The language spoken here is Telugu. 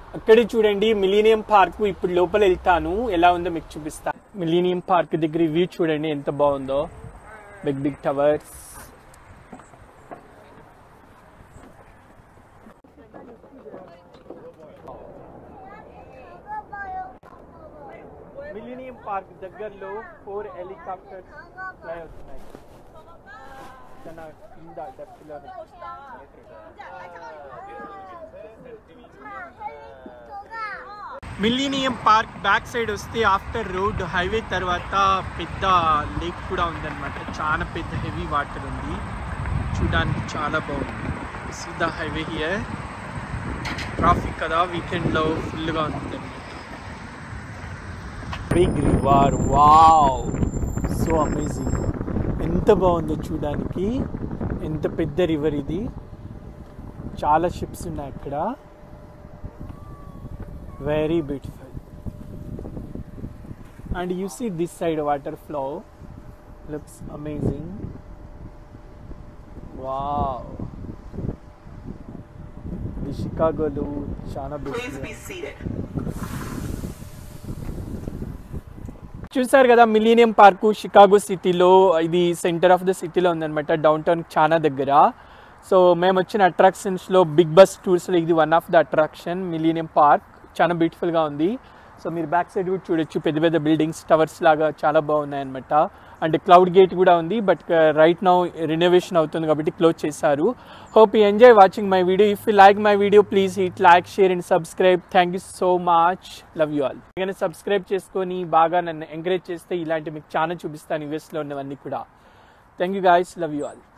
అక్కడే చూడండి మిలీనియం పార్క్. ఇప్పుడు లోపల వెళ్తాను, ఎలా ఉందో మీకు చూపిస్తా. మిలీనియం పార్క్ దగ్గర వ్యూ చూడండి ఎంత బాగుందో. Big big towers. Millennium Park దగ్గరలో 4 హెలికాప్టర్స్ ఫ్లై అవుతున్నాయి. కింద డెప్త్లో మిలీనియం పార్క్ బ్యాక్ సైడ్ వస్తే ఆఫ్టర్ రోడ్ హైవే తర్వాత పెద్ద లేక్ కూడా ఉందన్నమాట. చాలా పెద్ద హెవీ వాటర్ ఉంది, చూడడానికి చాలా బాగుంది. సీదా హైవే హియర్. ట్రాఫిక్ కదా, వీకెండ్లో ఫుల్గా ఉంటుంది అనమాట. Big river, wow, so amazing. ఎంత బాగుందో చూడడానికి. ఎంత పెద్ద రివర్ ఇది. చాలా షిప్స్ ఉన్నాయి అక్కడ. Very beautiful. And you see this side water flow looks amazing. Wow, the Chicago lo chana beautiful. Please be seated. చూసారు కదా మిలీనియం పార్కు షికాగో సిటీలో. ఇది సెంటర్ ఆఫ్ ద సిటీలో ఉందన్నమాట, డౌన్ టౌన్ చాలా దగ్గర. సో మేము వచ్చిన అట్రాక్షన్స్లో బిగ్ బస్ టూర్స్లో ఇది one of the attraction. Millennium Park చాలా బ్యూటిఫుల్గా ఉంది. సో మీరు బ్యాక్ సైడ్ కూడా చూడొచ్చు, పెద్ద పెద్ద బిల్డింగ్స్, టవర్స్ లాగా చాలా బాగున్నాయి అనమాట. అండ్ క్లౌడ్ గేట్ కూడా ఉంది, బట్ రైట్ నౌ రెనోవేషన్ అవుతుంది కాబట్టి క్లోజ్ చేశారు. Hope you enjoy watching my video. If you like my video please hit like, share and subscribe. Thank you so much. Love you all. నేను సబ్స్క్రైబ్ చేసుకొని బాగా నన్ను ఎంకరేజ్ చేస్తే ఇలాంటి మీకు చాలా చూపిస్తాను యూఎస్లో ఉన్నవన్నీ కూడా. Thank you guys. Love you all.